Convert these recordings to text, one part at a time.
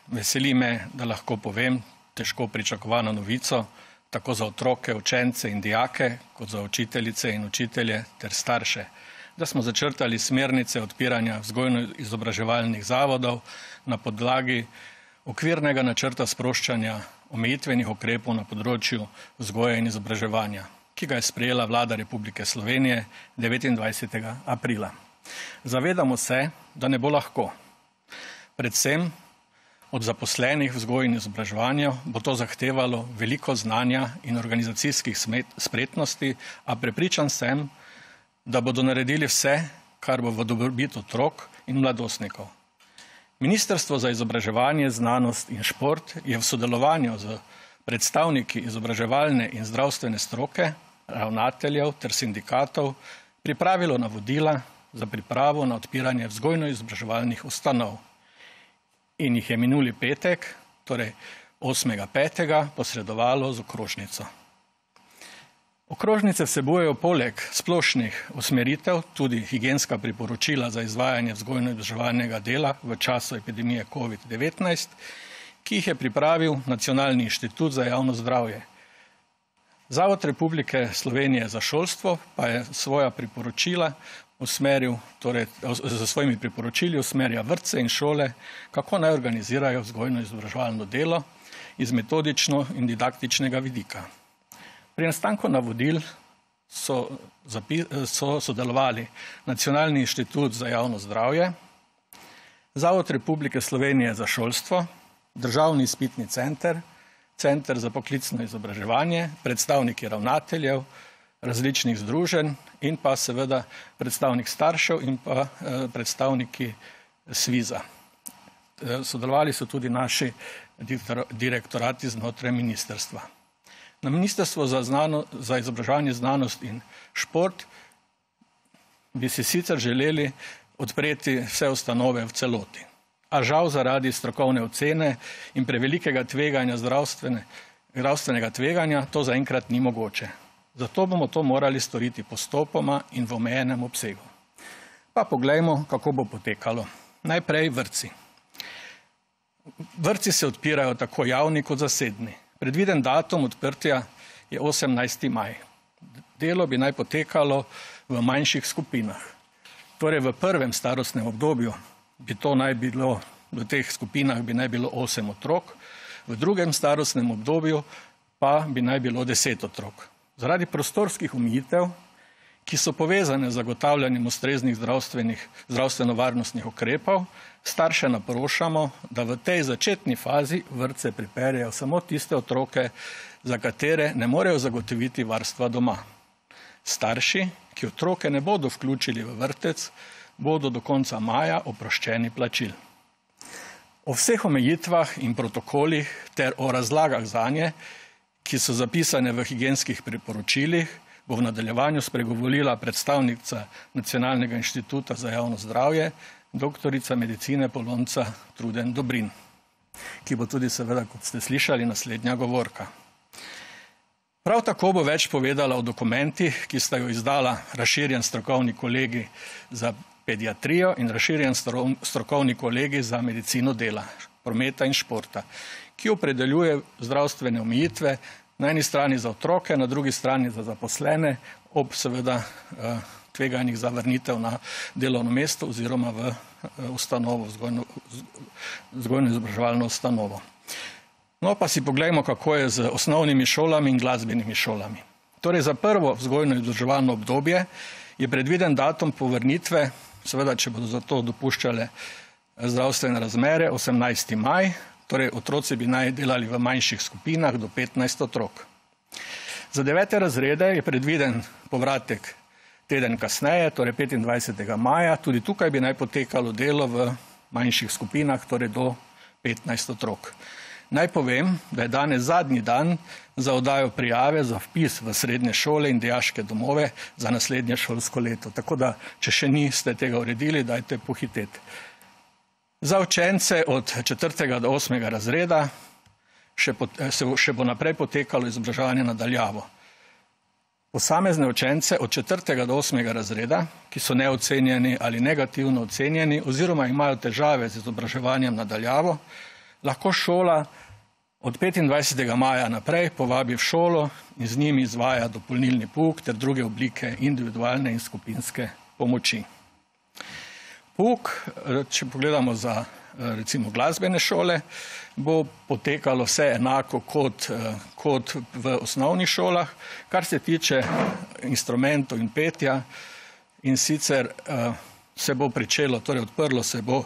Veseli me, da lahko povem težko pričakovano novico, tako za otroke, učence in dijake, kot za učiteljice in učitelje ter starše, da smo začrtali smernice odpiranja vzgojno-izobraževalnih zavodov na podlagi okvirnega načrta sproščanja omejitvenih ukrepov na področju vzgoje in izobraževanja, ki ga je sprejela Vlada Republike Slovenije 29. aprila. Zavedamo se, da ne bo lahko. Predvsem od zaposlenih v vzgoji in izobraževanju bo to zahtevalo veliko znanja in organizacijskih spretnosti, a prepričan sem, da bodo naredili vse, kar bo v dobrobit otrok in mladostnikov. Ministrstvo za izobraževanje, znanost in šport je v sodelovanju z predstavniki izobraževalne in zdravstvene stroke, ravnateljev ter sindikatov pripravilo navodila za pripravo na odpiranje vzgojno-izobraževalnih ustanov in jih je minuli petek, torej 8.5. posredovalo z okrožnico. Okrožnice vsebujejo poleg splošnih usmeritev tudi higienska priporočila za izvajanje vzgojno-izobraževalnega dela v času epidemije COVID-19, ki jih je pripravil Nacionalni inštitut za javno zdravje. Zavod Republike Slovenije za šolstvo pa je svoja priporočila usmeril, torej za svojimi priporočili usmerja vrtce in šole, kako naj organizirajo vzgojno-izobraževalno delo iz metodično in didaktičnega vidika. Pri nastanku navodil so sodelovali Nacionalni inštitut za javno zdravje, Zavod Republike Slovenije za šolstvo, Državni izpitni center, Center za poklicno izobraževanje, predstavniki ravnateljev, različnih združenj in pa seveda predstavnik staršev in pa predstavniki SVIZ-a. Sodelovali so tudi naši direktorati znotraj ministrstva. Na Ministrstvo za izobraževanje, znanost in šport bi si sicer želeli odpreti vse ustanove v celoti. A žal zaradi strokovne ocene in prevelikega tveganja zdravstvenega tveganja to zaenkrat ni mogoče. Zato bomo to morali storiti postopoma in v omejenem obsegu. Pa poglejmo, kako bo potekalo. Najprej vrtci. Vrtci se odpirajo tako javni kot zasebni. Predviden datum odprtja je 18. maj. Delo bi naj potekalo v manjših skupinah. Torej v prvem starostnem obdobju bi to naj bilo, v teh skupinah bi naj bilo 8 otrok, v drugem starostnem obdobju pa bi naj bilo 10 otrok. Zaradi prostorskih omejitev, ki so povezane z zagotavljanjem ustreznih zdravstveno-varnostnih ukrepov, starše naprošamo, da v tej začetni fazi vrtce pripeljejo samo tiste otroke, za katere ne morejo zagotoviti varstva doma. Starši, ki otroke ne bodo vključili v vrtec, bodo do konca maja oproščeni plačil. O vseh omejitvah in protokolih ter o razlagah zanje, ki so zapisane v higienskih priporočilih, bo v nadaljevanju spregovorila predstavnica Nacionalnega inštituta za javno zdravje, doktorica medicine Polonca Truden Dobrin, ki bo tudi seveda, kot ste slišali, naslednja govorka. Prav tako bo več povedala o dokumentih, ki sta jo izdala razširjen strokovni kolegi za pediatrijo in razširjen strokovni kolegi za medicino dela, prometa in športa, ki opredeljuje zdravstvene omejitve na eni strani za otroke, na drugi strani za zaposlene, ob seveda tveganjih za vrnitev na delovno mesto oziroma v ustanovo, vzgojno-izobraževalno ustanovo. No pa si poglejmo, kako je z osnovnimi šolami in glasbenimi šolami. Torej za prvo vzgojno-izobraževalno obdobje je predviden datum povrnitve, seveda če bodo za to dopuščale zdravstvene razmere, 18. maj, torej otroci bi naj delali v manjših skupinah do 15 otrok. Za 9. razrede je predviden povratek teden kasneje, torej 25. maja, tudi tukaj bi naj potekalo delo v manjših skupinah, torej do 15 otrok. Naj povem, da je danes zadnji dan za oddajo prijave za vpis v srednje šole in dijaške domove za naslednje šolsko leto. Tako da, če še niste tega uredili, dajte pohiteti. Za učence od 4. do 8. razreda še bo naprej potekalo izobraževanje nadaljavo. Posamezne učence od 4. do 8. razreda, ki so neocenjeni ali negativno ocenjeni oziroma imajo težave z izobraževanjem nadaljavo, lahko šola od 25. maja naprej povabi v šolo in z njimi izvaja dopolnilni pouk ter druge oblike individualne in skupinske pomoči. Pouk, če pogledamo za recimo glasbene šole, bo potekalo vse enako kot v osnovnih šolah, kar se tiče instrumentov in petja, in sicer se bo pričelo, torej odprlo se bo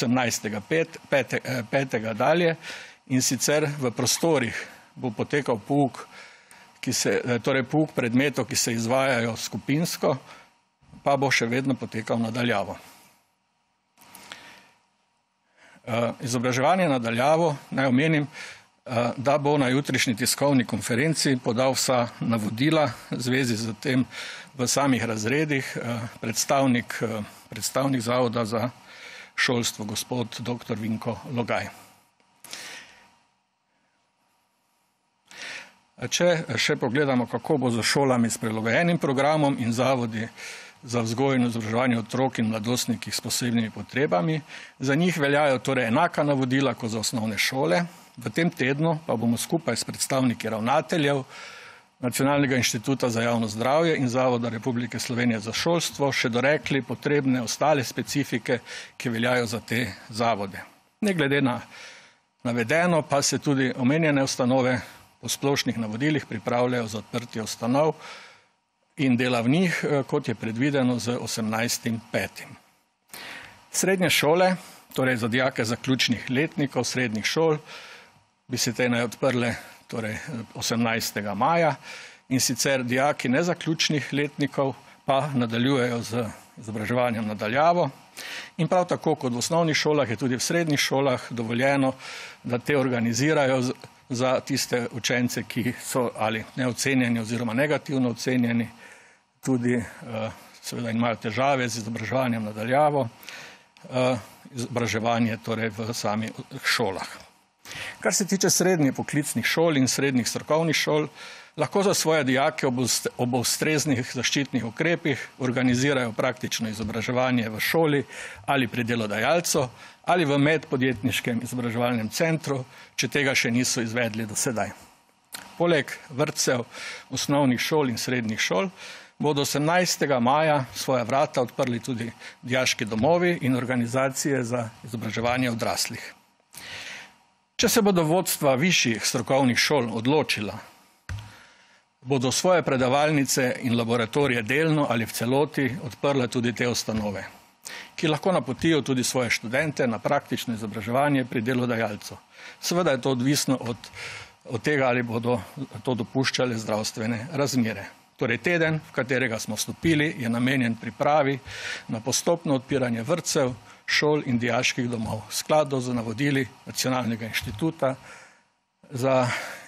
18.5. dalje, in sicer v prostorih bo potekal pouk, torej pouk predmetov, ki se izvajajo skupinsko, pa bo še vedno potekal nadaljavo. Izobraževanje nadaljavo, naj omenim, da bo na jutrišnji tiskovni konferenci podal vsa navodila v zvezi z tem v samih razredih predstavnik Zavoda za šolstvo, gospod dr. Vinko Logaj. Če še pogledamo, kako bo za šolami s prilagojenim programom in zavodi za vzgojo in izobraževanje otrok in mladostnikih s posebnimi potrebami, za njih veljajo torej enaka navodila kot za osnovne šole. V tem tednu pa bomo skupaj s predstavniki ravnateljev Nacionalnega inštituta za javno zdravje in Zavoda Republike Slovenije za šolstvo še dorekli potrebne ostale specifike, ki veljajo za te zavode. Ne glede na navedeno pa se tudi omenjene ustanove po splošnih navodilih pripravljajo za odprtje ustanov in dela v njih, kot je predvideno z 18.5. Srednje šole, torej za dijake zaključnih letnikov srednjih šol, bi se te naj odprle torej 18. maja, in sicer dijaki nezaključnih letnikov pa nadaljujejo z izobraževanjem nadaljavo. In prav tako kot v osnovnih šolah je tudi v srednjih šolah dovoljeno, da te organizirajo za tiste učence, ki so ali neocenjeni oziroma negativno ocenjeni, tudi seveda imajo težave z izobraževanjem nadaljavo, izobraževanje torej v samih šolah. Kar se tiče srednjih poklicnih šol in srednjih strokovnih šol, lahko za svoje dijake ob ustreznih zaščitnih ukrepih organizirajo praktično izobraževanje v šoli ali pri delodajalcu ali v medpodjetniškem izobraževalnem centru, če tega še niso izvedli do sedaj. Poleg vrtcev, osnovnih šol in srednjih šol bodo 18. maja svoja vrata odprli tudi dijaški domovi in organizacije za izobraževanje odraslih. Če se bodo vodstva višjih strokovnih šol odločila, bodo svoje predavalnice in laboratorije delno ali v celoti odprle tudi te ustanove, ki lahko napotijo tudi svoje študente na praktično izobraževanje pri delodajalcu. Seveda je to odvisno od tega, ali bodo to dopuščale zdravstvene razmere. Torej teden, v katerega smo vstopili, je namenjen pripravi na postopno odpiranje vrtcev, šol in dijaških domov, v skladu z navodili Nacionalnega inštituta za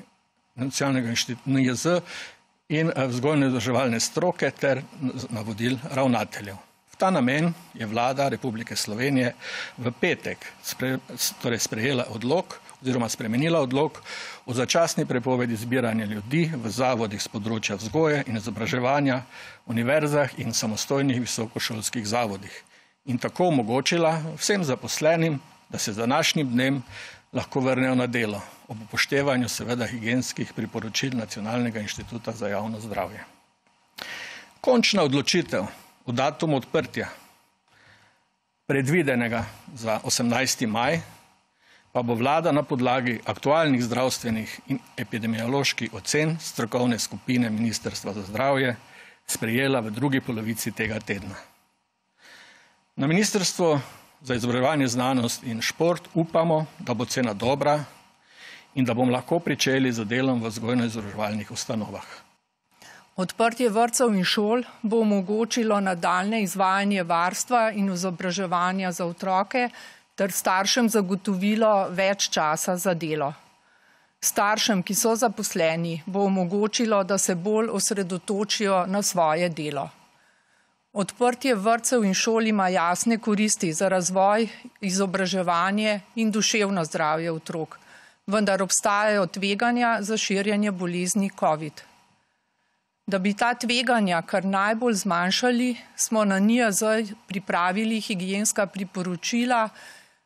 NIJZ in vzgojno-izobraževalne stroke ter navodil ravnateljev. V ta namen je Vlada Republike Slovenije v petek sprejela odlok oziroma spremenila odlok o začasni prepovedi zbiranja ljudi v zavodih z področja vzgoje in izobraževanja, univerzah in samostojnih visokošolskih zavodih in tako omogočila vsem zaposlenim, da se z današnjim dnem lahko vrnejo na delo, ob upoštevanju seveda higienskih priporočil Nacionalnega inštituta za javno zdravje. Končna odločitev o datumu odprtja, predvidenega za 18. maj, pa bo Vlada na podlagi aktualnih zdravstvenih in epidemioloških ocen strokovne skupine Ministrstva za zdravje sprejela v drugi polovici tega tedna. Na Ministrstvu za izobraževanje, znanost in šport upamo, da bo cena dobra in da bomo lahko pričeli z delom v vzgojno-izobraževalnih ustanovah. Odprtje vrtcev in šol bo omogočilo nadaljnje izvajanje varstva in izobraževanja za otroke ter staršem zagotovilo več časa za delo. Staršem, ki so zaposleni, bo omogočilo, da se bolj osredotočijo na svoje delo. Odprtje vrtcev in šol ima jasne koristi za razvoj, izobraževanje in duševno zdravje otrok, vendar obstajajo tveganja za širjenje bolezni COVID. Da bi ta tveganja kar najbolj zmanjšali, smo na NIJZ pripravili higienska priporočila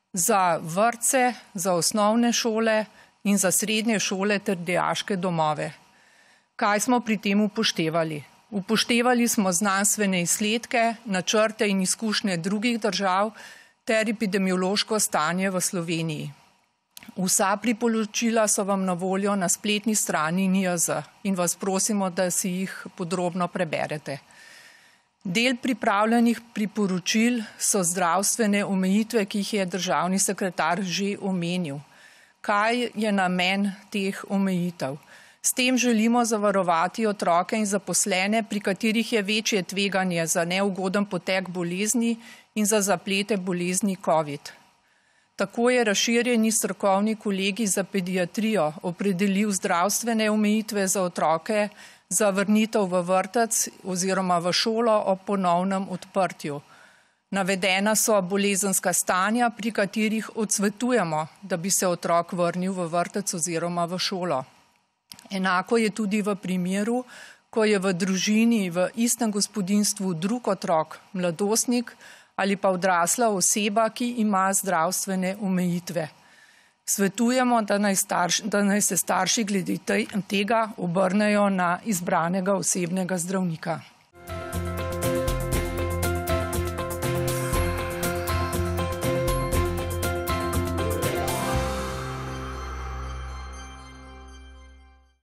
za vrtce, za osnovne šole in za srednje šole ter dijaške domove. Kaj smo pri tem upoštevali? Upoštevali smo znanstvene izsledke, načrte in izkušnje drugih držav ter epidemiološko stanje v Sloveniji. Vsa priporočila so vam na voljo na spletni strani NIJZ in vas prosimo, da si jih podrobno preberete. Del pripravljenih priporočil so zdravstvene omejitve, ki jih je državni sekretar že omenil. Kaj je namen teh omejitev? S tem želimo zavarovati otroke in zaposlene, pri katerih je večje tveganje za neugoden potek bolezni in za zaplete bolezni COVID. Tako je razširjeni strokovni kolegij za pediatrijo opredelil zdravstvene omejitve za otroke za vrnitev v vrtec oziroma v šolo ob ponovnem odprtju. Navedena so bolezenska stanja, pri katerih odsvetujemo, da bi se otrok vrnil v vrtec oziroma v šolo. Enako je tudi v primeru, ko je v družini v istem gospodinjstvu drug otrok, mladostnik ali pa odrasla oseba, ki ima zdravstvene omejitve. Svetujemo, da naj se starši glede tega obrnejo na izbranega osebnega zdravnika.